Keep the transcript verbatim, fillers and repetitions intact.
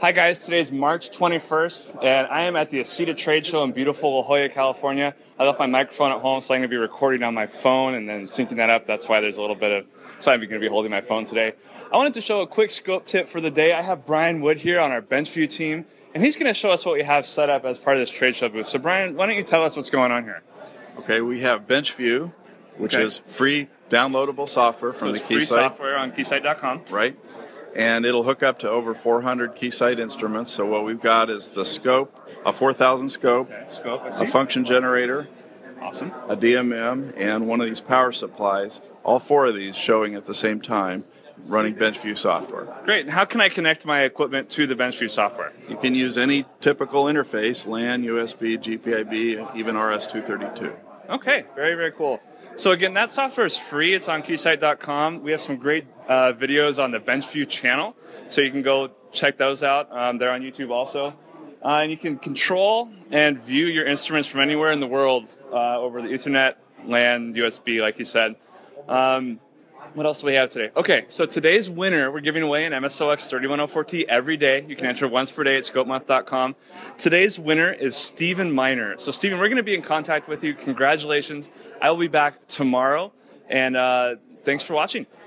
Hi guys, today's March twenty-first, and I am at the ECEDHA trade show in beautiful La Jolla, California. I left my microphone at home, so I'm going to be recording on my phone and then syncing that up. That's why there's a little bit of, that's why I'm going to be holding my phone today. I wanted to show a quick scope tip for the day. I have Brian Wood here on our BenchVue team, and he's going to show us what we have set up as part of this trade show booth. So Brian, why don't you tell us what's going on here? Okay, we have BenchVue, which okay. is free downloadable software from so the it's Keysight. Free software on Keysight dot com. Right. And it'll hook up to over four hundred Keysight instruments. So what we've got is the scope, a four thousand scope, okay, scope I see. a function generator, awesome, a D M M, and one of these power supplies. All four of these showing at the same time, running BenchVue software. Great. And how can I connect my equipment to the BenchVue software? You can use any typical interface, LAN, U S B, G P I B, even R S two thirty-two. Okay, very, very cool. So again, that software is free. It's on Keysight dot com. We have some great uh, videos on the BenchVue channel, so you can go check those out. Um, they're on YouTube also. Uh, and you can control and view your instruments from anywhere in the world uh, over the Ethernet, LAN, U S B, like you said. Um, what else do we have today? Okay, so today's winner, we're giving away an M S O X thirty-one oh four T every day. You can enter once per day at scope month dot com. Today's winner is Stephen Miner. So Stephen, we're going to be in contact with you. Congratulations. I will be back tomorrow, and uh, thanks for watching.